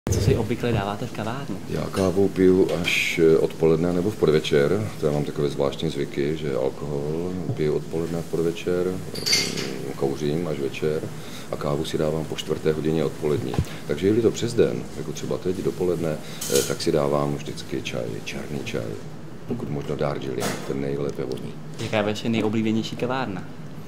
Co si obvykle dáváte v kavárně? Já kávu piju až odpoledne nebo v podvečer. To já mám takové zvláštní zvyky, že alkohol piju odpoledne a v podvečer, kouřím až večer a kávu si dávám po 4. hodině odpolední. Takže je-li to přes den, jako třeba teď dopoledne, tak si dávám vždycky čaj, černý čaj. Pokud možno Darjeeling, ten nejlépe voní. Jaká je vaše nejoblíbenější kavárna?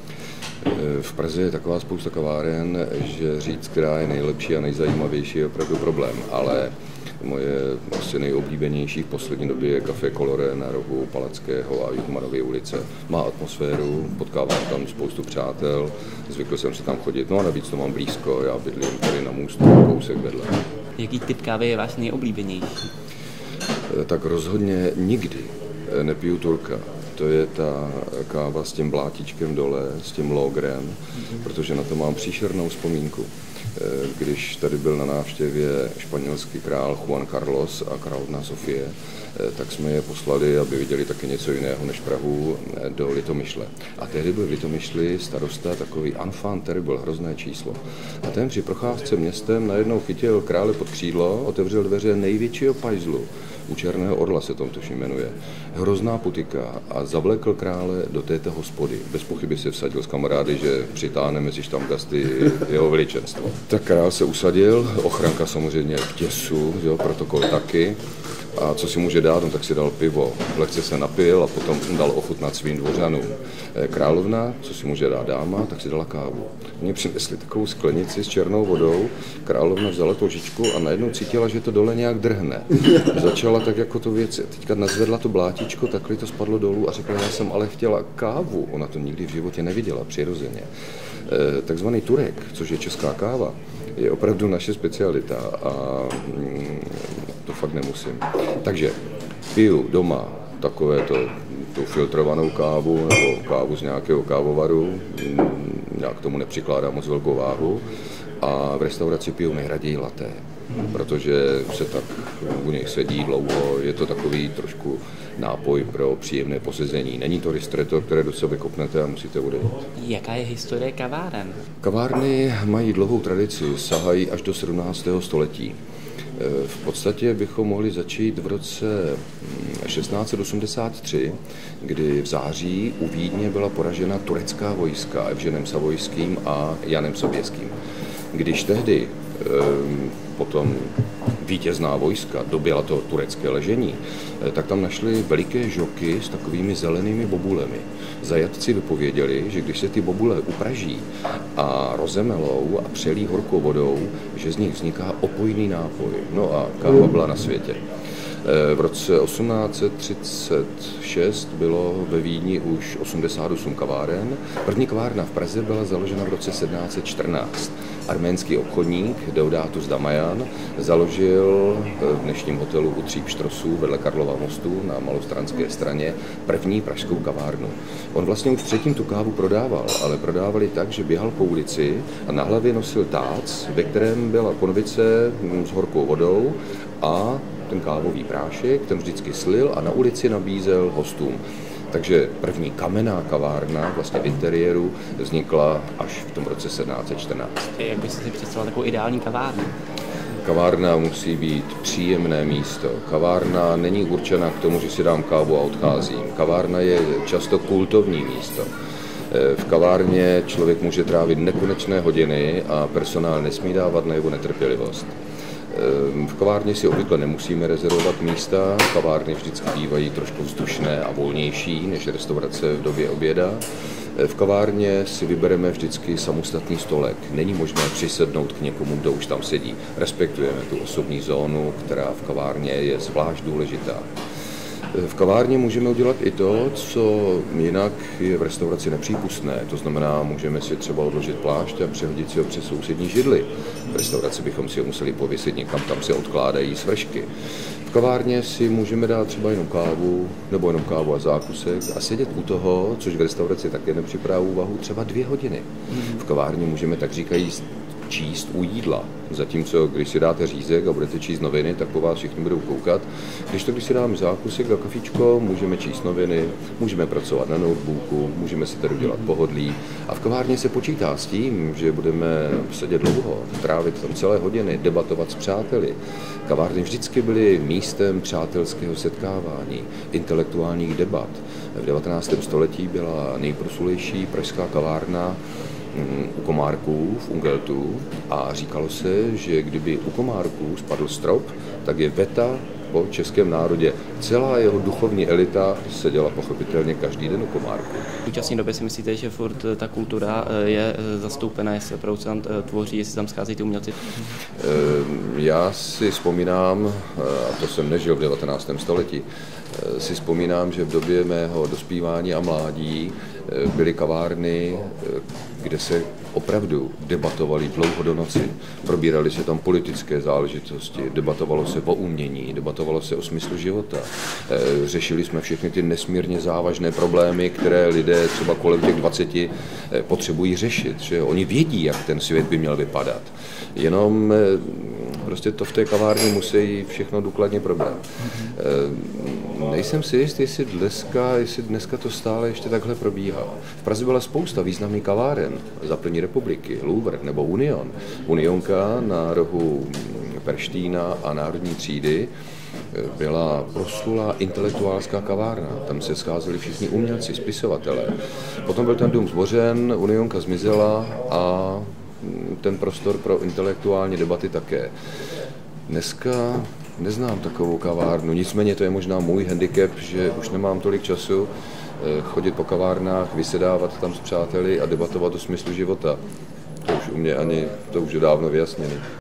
V Praze je taková spousta kaváren, že říct, která je nejlepší a nejzajímavější, je opravdu problém, ale moje asi nejoblíbenější v poslední době je Café Colore na rohu Palackého a Jungmannovy ulice. Má atmosféru, potkávám tam spoustu přátel, zvykl jsem se tam chodit, no a navíc to mám blízko, já bydlím tady na Můstku, kousek vedle. Jaký typ kávy je váš nejoblíbenější? Tak rozhodně nikdy nepiju Turka. To je ta káva s tím blátičkem dole, s tím logrem, protože na to mám příšernou vzpomínku. Když tady byl na návštěvě španělský král Juan Carlos a královna Sofie, tak jsme je poslali, aby viděli taky něco jiného než Prahu, do Litomyšle. A tehdy byl v Litomyšli starosta takový enfant terrible, hrozné číslo. A ten při procházce městem najednou chytil krále pod křídlo, otevřel dveře největšího pajzlu. U Černého orla se to tuším jmenuje. Hrozná putika a zavlekl krále do této hospody. Bez pochyby se vsadil s kamarády, že přitáhne mezi štamgasty jeho veličenstvo. Tak král se usadil, ochranka samozřejmě v těsu, jo, protokol taky. A co si může dát, no, tak si dal pivo. Lehce se napil a potom dal ochutnat svým dvořanům. Královna, co si může dát dáma, tak si dala kávu. Oni přinesli takovou sklenici s černou vodou, královna vzala tu lžičku a najednou cítila, že to dole nějak drhne. Začala tak jako to věci. Teďka nazvedla to blátičko, takhle to spadlo dolů a řekla, já jsem ale chtěla kávu. Ona to nikdy v životě neviděla, přirozeně. Takzvaný Turek, což je česká káva, je opravdu naše specialita a to fakt nemusím. Takže piju doma tu filtrovanou kávu nebo kávu z nějakého kávovaru, já k tomu nepřikládám moc velkou váhu a v restauraci piju nejraději latte, protože se tak u něj sedí dlouho, je to takový trošku nápoj pro příjemné posezení. Není to ristretto, které do sebe kopnete a musíte odejít. Jaká je historie kaváren? Kavárny mají dlouhou tradici, sahají až do 17. století. V podstatě bychom mohli začít v roce 1683, kdy v září u Vídně byla poražena turecká vojska Evženem Savojským a Janem Soběským. Když tehdy potom vítězná vojska doběla to turecké ležení, tak tam našli veliké žoky s takovými zelenými bobulemi. Zajatci vypověděli, že když se ty bobule upraží a rozemelou a přelí horkou vodou, že z nich vzniká opojný nápoj. No a káva byla na světě. V roce 1836 bylo ve Vídni už 88 kaváren. První kavárna v Praze byla založena v roce 1714. Arménský obchodník Deodatus Damajan založil v dnešním hotelu u Třípštrosů vedle Karlova mostu na malostranské straně první pražskou kavárnu. On vlastně už předtím tu kávu prodával, ale prodávali tak, že běhal po ulici a na hlavě nosil tác, ve kterém byla konvice s horkou vodou a ten kávový prášek, ten vždycky slil a na ulici nabízel hostům. Takže první kamenná kavárna vlastně v interiéru vznikla až v tom roce 1714. Jak byste si představil takovou ideální kavárnu? Kavárna musí být příjemné místo. Kavárna není určena k tomu, že si dám kávu a odcházím. Kavárna je často kultovní místo. V kavárně člověk může trávit nekonečné hodiny a personál nesmí dávat najevo netrpělivost. V kavárně si obvykle nemusíme rezervovat místa, kavárny vždycky bývají trošku vzdušné a volnější než restaurace v době oběda. V kavárně si vybereme vždycky samostatný stolek. Není možné přisednout k někomu, kdo už tam sedí. Respektujeme tu osobní zónu, která v kavárně je zvlášť důležitá. V kavárně můžeme udělat i to, co jinak je v restauraci nepřípustné. To znamená, můžeme si třeba odložit plášť a přehodit si ho přes sousední židli. V restauraci bychom si ho museli pověsit někam, tam se odkládají svršky. V kavárně si můžeme dát třeba jenom kávu, nebo jenom kávu a zákusek a sedět u toho, což v restauraci také nepřipravuje úvahu, třeba 2 hodiny. V kavárně můžeme tak říkajíc číst u jídla. Zatímco, když si dáte řízek a budete číst noviny, tak po vás všichni budou koukat. Když si dáme zákusek a kafičko, můžeme číst noviny, můžeme pracovat na notebooku, můžeme si tady udělat pohodlí. A v kavárně se počítá s tím, že budeme sedět dlouho, trávit tam celé hodiny, debatovat s přáteli. Kavárny vždycky byly místem přátelského setkávání, intelektuálních debat. V 19. století byla nejproslulejší pražská kavárna u Komárků v Ungeltu a říkalo se, že kdyby u Komárků spadl strop, tak je veta po českém národě. Celá jeho duchovní elita seděla pochopitelně každý den u Komárků. V současné době si myslíte, že furt ta kultura je zastoupena, jestli producent tvoří, jestli tam scházejí ty umělci? Já si vzpomínám, a to jsem nežil v 19. století, si vzpomínám, že v době mého dospívání a mládí byly kavárny, kde se opravdu debatovali dlouho do noci. Probíraly se tam politické záležitosti, debatovalo se o umění, debatovalo se o smyslu života. Řešili jsme všechny ty nesmírně závažné problémy, které lidé třeba kolem těch 20 potřebují řešit. Že oni vědí, jak ten svět by měl vypadat. Jenom prostě to v té kavárně musí všechno důkladně probrat. Nejsem si jist, jestli dneska to stále ještě takhle probíhá. V Praze byla spousta významných kaváren za první republiky, Louvre nebo Union. Unionka na rohu Perštína a Národní třídy byla proslulá intelektuálská kavárna. Tam se scházeli všichni umělci, spisovatelé. Potom byl ten dům zbořen, Unionka zmizela a ten prostor pro intelektuální debaty také. Dneska neznám takovou kavárnu, nicméně to je možná můj handicap, že už nemám tolik času chodit po kavárnách, vysedávat tam s přáteli a debatovat o smyslu života. To už u mě to už je dávno vyjasněné.